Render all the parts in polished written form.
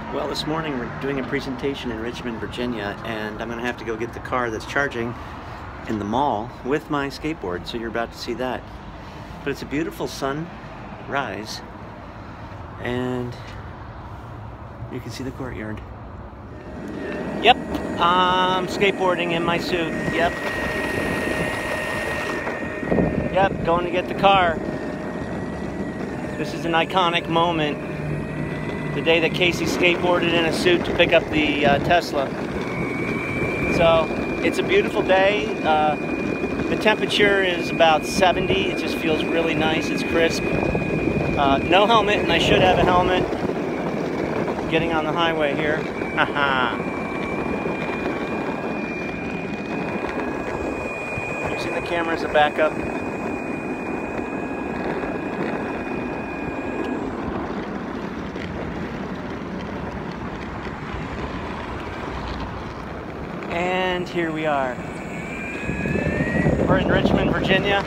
Well, this morning we're doing a presentation in Richmond, Virginia, and I'm going to have to go get the car that's charging in the mall with my skateboard, so you're about to see that. But it's a beautiful sunrise, and you can see the courtyard. Yep, I'm skateboarding in my suit. Yep, going to get the car. This is an iconic moment. The day that Casey skateboarded in a suit to pick up the Tesla. So it's a beautiful day. The temperature is about 70. It just feels really nice. It's crisp. No helmet, and I should have a helmet. Getting on the highway here. Using the camera as a backup. And here we are. We're in Richmond, Virginia.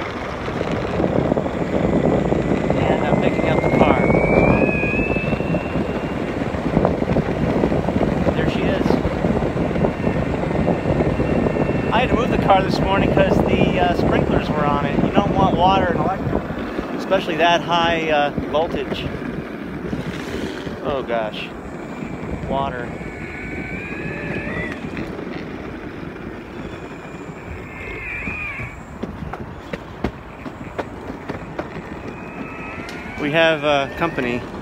And I'm picking up the car. There she is. I had to move the car this morning because the sprinklers were on it. You don't want water and electric, especially that high voltage. Oh gosh. Water. We have company.